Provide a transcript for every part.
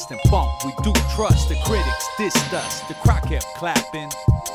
dust and funk we do trust. The critics dissed us, the crowd kept clapping.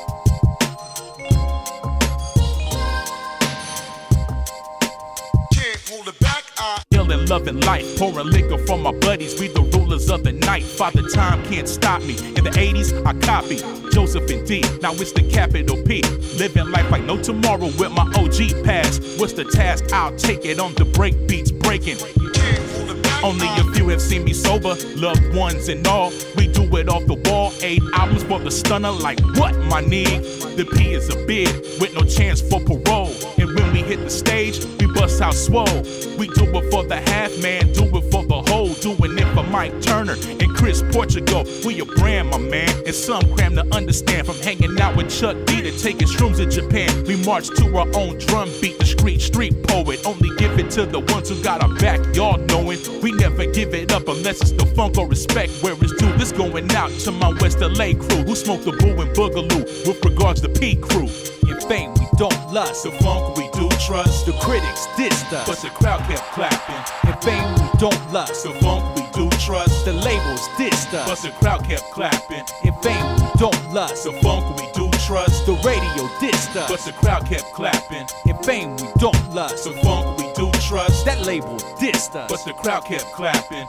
Illin' loving life, pouring liquor from my buddies. We the rulers of the night. Father Time can't stop me. In the 80s, I copied Joseph and D. Now it's the capital P. Living life like no tomorrow with my OG pass. What's the task? I'll take it on the break beats breaking. Only a few have seen me sober, loved ones and all. We do it off the wall, 8 albums for the stunner. Like what, my nigga? The P is a bid with no chance for parole. And when we hit the stage, we bust out swole. We do it for the half man, do it for the whole. Doing it for Mike Turner and Chris Portugal. We a brand, my man, and some cram to understand. From hanging out with Chuck D to taking shrooms in Japan. We march to our own drum beat, the street poet. Only give it to the ones who got our back, y'all knowing. We never give it up unless it's the funk or respect where it's due. This going out to my West LA crew who smoke the boo and boogaloo with regards to P crew. In fame we don't lust, the funk we do trust. The critics dissed us, but the crowd kept clapping. In fame we don't lust, the funk we do trust. The labels dissed us, but the crowd kept clapping. In fame we don't lust, the funk we do trust. The radio dissed us, but the crowd kept clapping. In fame we don't lust, the funk we do trust. That label dissed us, but the crowd kept clapping.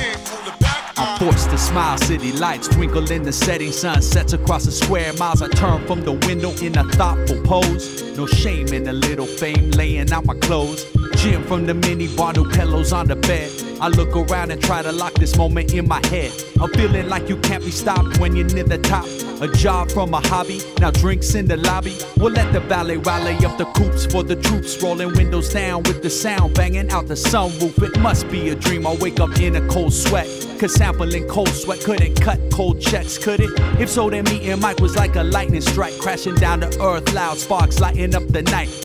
I porch the Smile City lights twinkle in the setting sun. Sets across the square miles. I turn from the window in a thoughtful pose. No shame in a little fame, laying out my clothes. Jim from the mini bar, new pillows on the bed. I look around and try to lock this moment in my head. I'm feeling like you can't be stopped when you're near the top. A job from a hobby, now drinks in the lobby. We'll let the valet rally up the coops for the troops. Rolling windows down with the sound banging out the sunroof. It must be a dream, I wake up in a cold sweat. Cause sampling cold sweat couldn't cut cold checks, could it? If so, then me and Mike was like a lightning strike. Crashing down to earth, loud sparks lighting up the night.